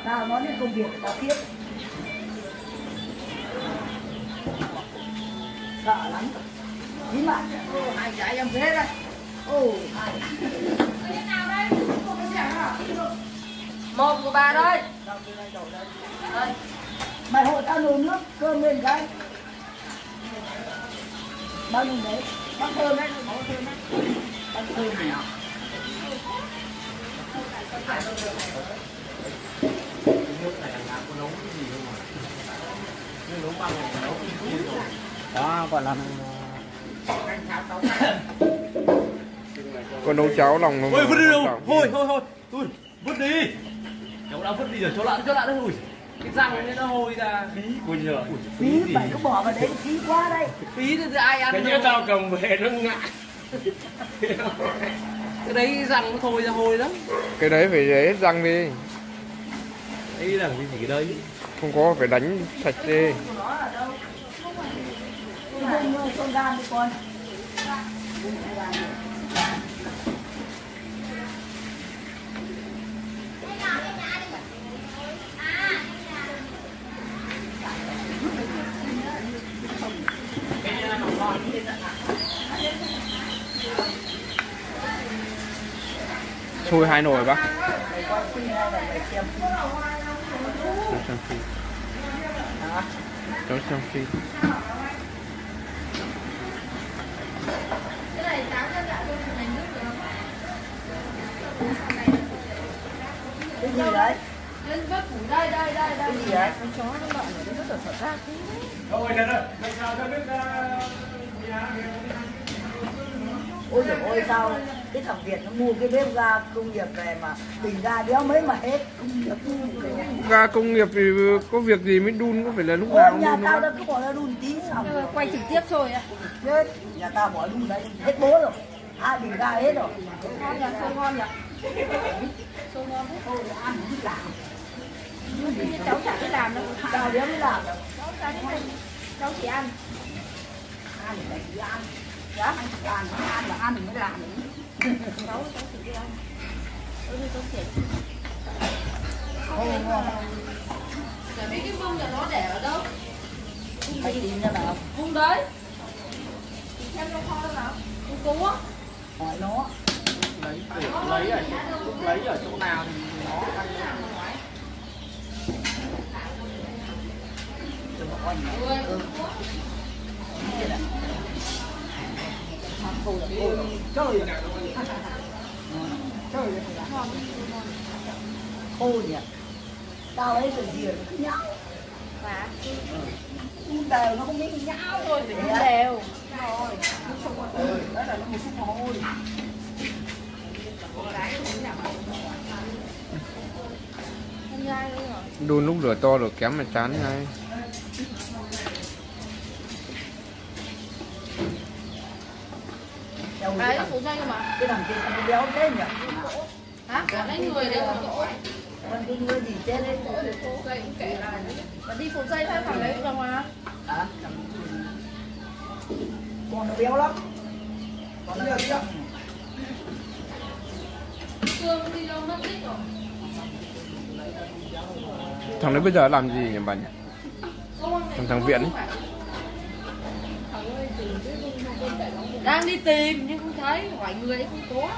Nào nói đến công việc của tao tiếp. Sợ lắm. Chín bạn. Hai trái em thế đây. Hai. Nào đây? Một của bà đây. Đây. Mày hộ tao nồi nước cơm lên cái. Bao nhiêu đấy? Bác thơm đấy, bác thơm đấy. Bác thơm này nào. Đó gọi là con nấu cháo lòng. ôi vứt đi đâu, thôi vứt đi, cháu đã vứt đi rồi, cháu lại đấy. Ui cái răng nó hôi ra phí của nhờ Phí mày cứ bỏ vào đấy phí quá đây. phí thì ai ăn cái nhớ tao cầm về nó ngại. cái đấy răng nó thôi ra hôi lắm. Cái đấy phải để hết răng đi. Đây là cái gì đây? Không có phải đánh sạch đi. Con gan đi con. Xôi 2 nồi bác. Cháu xem phim. Cái gì đấy? Lên vớt củ đây. Cái gì đấy? Con chó nó lợn ở đây rất là sợ ra thế. Thôi được rồi, làm sao cho biết Ôi dồi ôi sao cái thằng Việt nó mua cái bếp ga công nghiệp về mà bình ga đéo mấy mà hết. Ga công nghiệp thì có việc gì mới đun, có phải là lúc Ôi nào nhà đun tao đâu. đã cứ bỏ ra đun tí xong. Quay trực tiếp thôi ạ. Chết, nhà tao bỏ đun đấy hết bố rồi. 2 bình ga hết rồi. Ngon nhỉ, xôi ngon nhỉ. Xôi ngon thế. Thôi ăn không biết làm. Cháu chả biết làm đâu. Tao đéo biết làm đâu. Cháu chả biết làm. Cháu chỉ ăn. Ăn thì chỉ ăn. Dạ, ăn thì ăn mà ăn thì mới làm đấy. Cháu chỉ biết ăn. Cháu chỉ. Thôi ngon. Chả biết cái mông nhà nó để ở đâu. Mày tìm ra nào? Mông đấy. Tìm xem trong kho nào. Mông cú á. Hỏi nó. Lấy ở chỗ nào thì nó ăn. Chơi thôi nhỉ, tao ấy từ gì nó cứ nhão Và đều nó không biết nhão thôi phải đun đều. rồi đó là nó một chút mồ hôi không nhai nữa rồi. Đun lúc lửa to rồi kém mà chán ngay. Đấy, phụ dây cơ mà. cái thằng kia nó béo thế nhỉ? Hả? Lấy người đấy mà chỗ. Con cái người gì chết đấy? Phụ dây cũng kể là mà đi phụ dây thôi thằng đấy cũng được mà. Hả? Con nó béo lắm. Con nó béo lắm. Cương đi đâu mất tích rồi. Thằng đấy bây giờ làm gì nhỉ bà nhỉ? Thằng Viện ấy. Đang đi tìm nhưng không thấy, hỏi người ấy không có.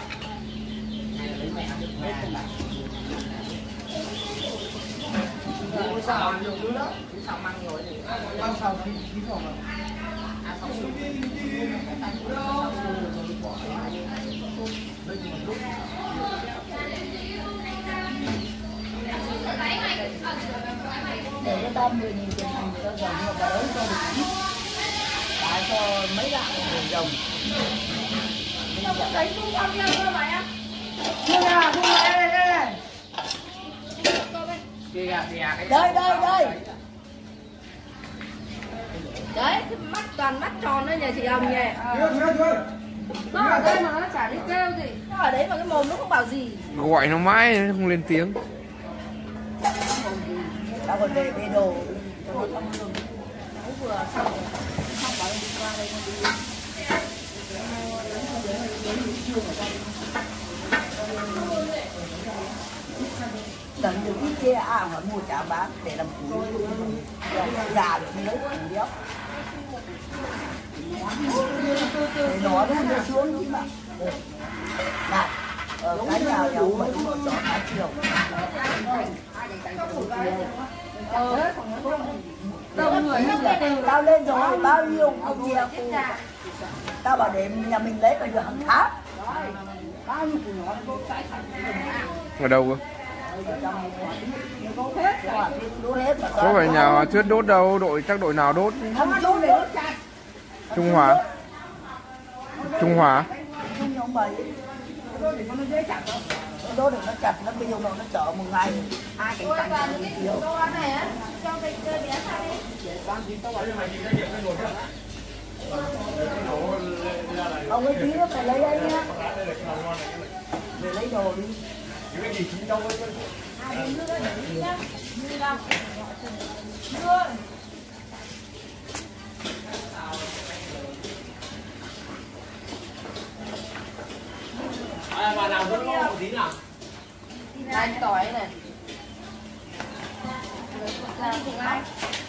Ôi sao nhiều đứa đó? Sao mang rồi thì ăn sao chín rồi mà. Để cho tao 10.000 tiền hàng cho dòng nhưng mà bà đấy cho được ít. Tại cho mấy lạng tiền dòng. Sao có thấy không bao nhiêu cơ mày á? Thương à, thương đây đây. Đây. Đấy, cái mắt toàn mắt tròn đấy nhà chị Hồng nhỉ. Nó ở đây mà nó chả đi kêu gì. Nó ở đấy mà cái mồm nó không bảo gì. Gọi nó mãi nó không lên tiếng. Tao còn về đồ cho nó thăm hương. Nó vừa xong bảo đi qua đây nó đi. Đừng được ít che à mà mua chả bán để làm củi già được lấy củi đéo để nó luôn nó xuống chứ mà này cái nào giàu mấy một chó 2 triệu tao lên rồi bao nhiêu không chia tao bảo để nhà mình lấy phải được hàng tháng bao nhiêu của nó ở đâu cơ? Có phải nhà Thuyết đốt đâu, chắc đội nào đốt? Trung Hòa. Trung Hòa. Đốt để nó chặt, nó bây giờ nó chở một ngày. Ai cảnh cạnh thì nhiều. Ông ấy tí nữa phải lấy đây nhá. Để lấy đồ đi. Cái gì chính đâu ấy. Bà nào vẫn ngon một tí nào. Anh tỏi này. Làm cùng ai?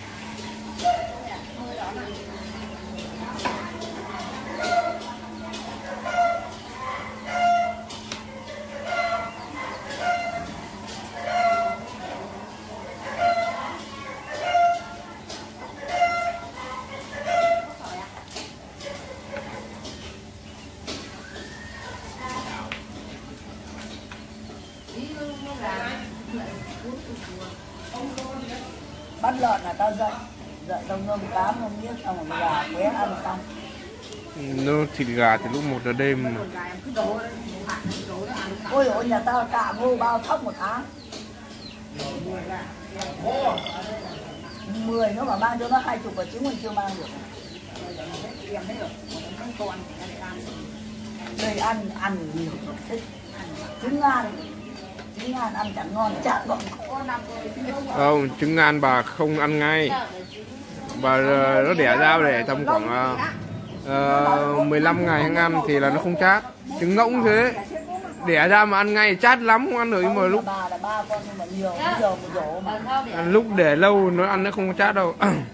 Bắt lợn là tao dậy tao ngâm cám ngâm miếng xong rồi gà quế ăn xong. Nó thịt gà thì lúc 1 giờ đêm mà. Ôi ôi nhà tao cả ngô bao thóc 1 tháng 10 nó mà mang cho nó 20 quả trứng mình chưa mang được. Đây ăn nhiều thích trứng ngan ăn chẳng ngon chả ngon. Không, trứng ngan bà không ăn ngay. Bà nó đẻ ra để tầm khoảng 15 ngày hang ăn thì là nó không chát. Trứng ngỗng thế đẻ ra mà ăn ngay chát lắm, không ăn được. Nhưng mà lúc lúc để lâu nó ăn nó không chát đâu.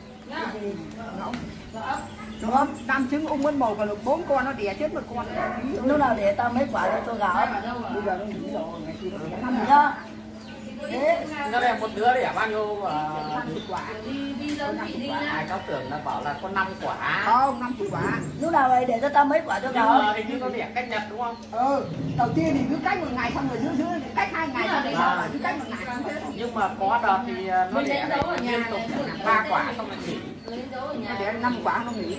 Đúng không? 5 trứng ung mất màu còn được 4 con nó đẻ chết 1 con. Lúc nào để tao mấy quả cho gạo. Bây giờ nó nghỉ rồi, ngày xưa nó nhá. Thế Nó đem một đứa đẻ bao nhiêu 50 quả. ai cháu tưởng là bảo là có 5 quả. Không, 50 quả. lúc nào vậy để cho tao mấy quả cho Nhưng gạo. mà hình như nó đẻ cách nhật đúng không? Đầu tiên thì cứ cách 1 ngày xong rồi giữ cách 2 ngày xong rồi sau cứ cách 1 ngày xong thế. Nhưng mà có đợt thì nó đẻ liên tục 3 quả xong rồi nghỉ. Nó đẻ 5 quả nó nghỉ.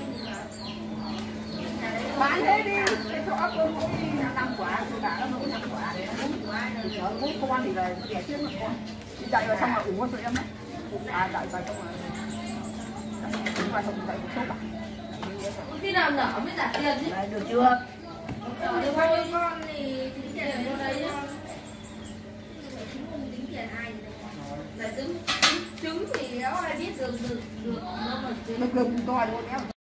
Bán thế đi, cái chỗ ấp cơm cũng 5 quả, thì cả nó cũng 5 quả. Thì sợ 4 con thì là nó đẻ chết 1 con. Thì chạy vào xong rồi ủ con tụi em đấy. Chạy vào xong rồi. Ủ vào xong rồi chạy một số quả. Khi nào nở mới trả tiền chứ. Này, được chưa? Được bao nhiêu con thì tính tiền vô đấy nhá. Tính tiền ai là trứng thì nó ai biết được nó mà Được to luôn em.